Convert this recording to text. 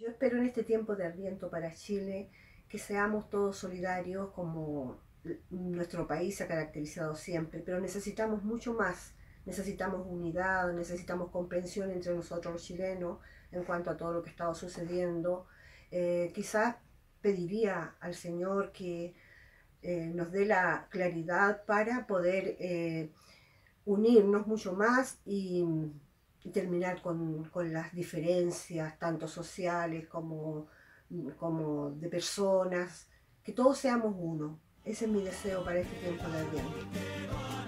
Yo espero en este tiempo de Adviento para Chile que seamos todos solidarios como nuestro país se ha caracterizado siempre, pero necesitamos mucho más. Necesitamos unidad, necesitamos comprensión entre nosotros los chilenos en cuanto a todo lo que ha estado sucediendo. Quizás pediría al Señor que nos dé la claridad para poder unirnos mucho más y terminar con las diferencias, tanto sociales como de personas, que todos seamos uno. Ese es mi deseo para este tiempo de Adviento.